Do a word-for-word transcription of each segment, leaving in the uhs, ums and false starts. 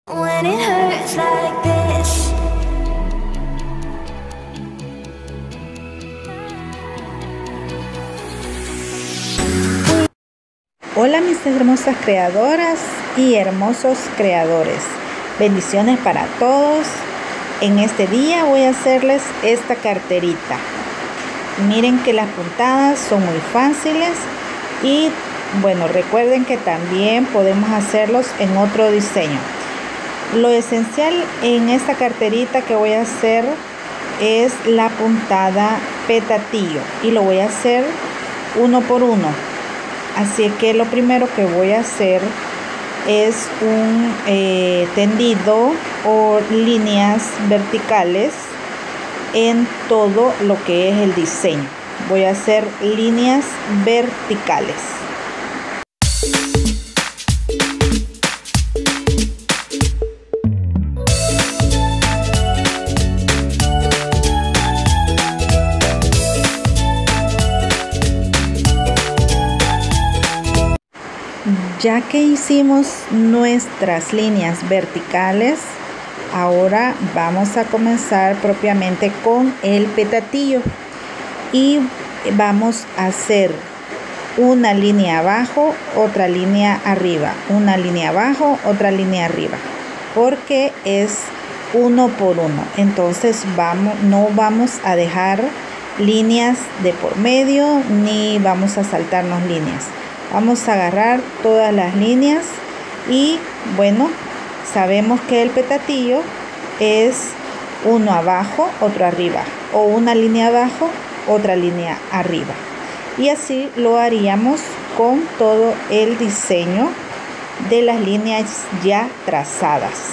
When it hurts like this. Hola mis hermosas creadoras y hermosos creadores, bendiciones para todos. En este día voy a hacerles esta carterita. Miren que las puntadas son muy fáciles y bueno, recuerden que también podemos hacerlos en otro diseño. Lo esencial en esta carterita que voy a hacer es la puntada petatillo y lo voy a hacer uno por uno. Así que lo primero que voy a hacer es un eh, tendido o líneas verticales en todo lo que es el diseño. Voy a hacer líneas verticales. Ya que hicimos nuestras líneas verticales, ahora vamos a comenzar propiamente con el petatillo y vamos a hacer una línea abajo, otra línea arriba, una línea abajo, otra línea arriba, porque es uno por uno. Entonces vamos, no vamos a dejar líneas de por medio ni vamos a saltarnos líneas. Vamos a agarrar todas las líneas y bueno, sabemos que el petatillo es uno abajo, otro arriba, o una línea abajo, otra línea arriba. Y así lo haríamos con todo el diseño de las líneas ya trazadas.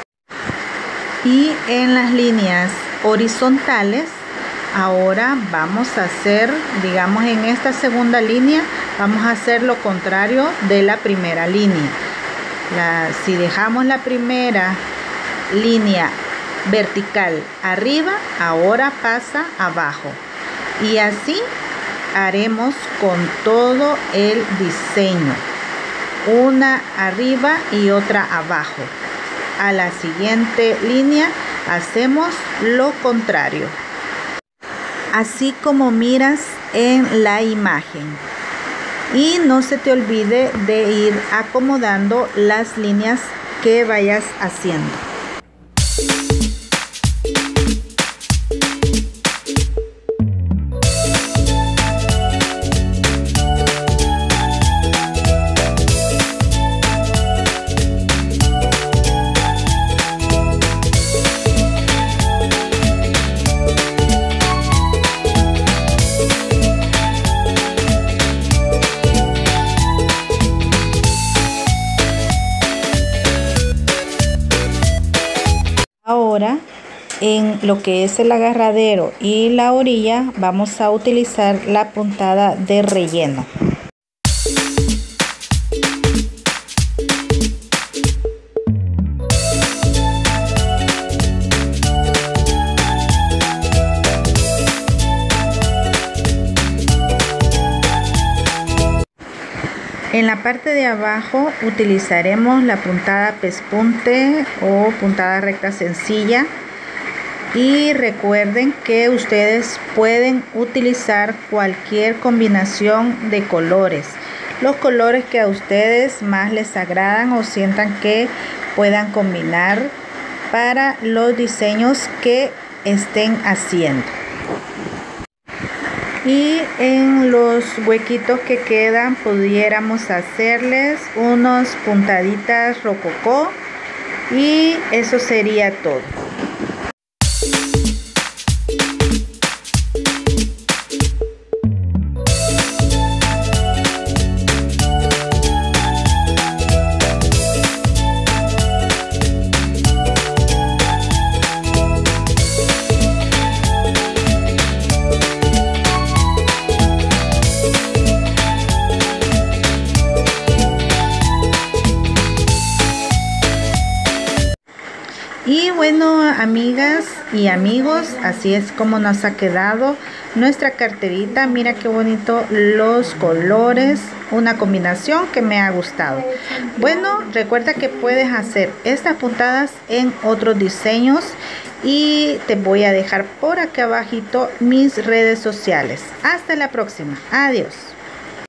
Y en las líneas horizontales, ahora vamos a hacer, digamos en esta segunda línea, vamos a hacer lo contrario de la primera línea. La, si dejamos la primera línea vertical arriba, ahora pasa abajo. Y así haremos con todo el diseño. Una arriba y otra abajo. A la siguiente línea hacemos lo contrario. Así como miras en la imagen. Y no se te olvide de ir acomodando las líneas que vayas haciendo. Ahora en lo que es el agarradero y la orilla vamos a utilizar la puntada de relleno. En la parte de abajo utilizaremos la puntada pespunte o puntada recta sencilla y recuerden que ustedes pueden utilizar cualquier combinación de colores, los colores que a ustedes más les agradan o sientan que puedan combinar para los diseños que estén haciendo. Y en los huequitos que quedan pudiéramos hacerles unos puntaditas rococó y eso sería todo. Y bueno, amigas y amigos, así es como nos ha quedado nuestra carterita. Mira qué bonito los colores, una combinación que me ha gustado. Bueno, recuerda que puedes hacer estas puntadas en otros diseños y te voy a dejar por acá abajito mis redes sociales. Hasta la próxima. Adiós.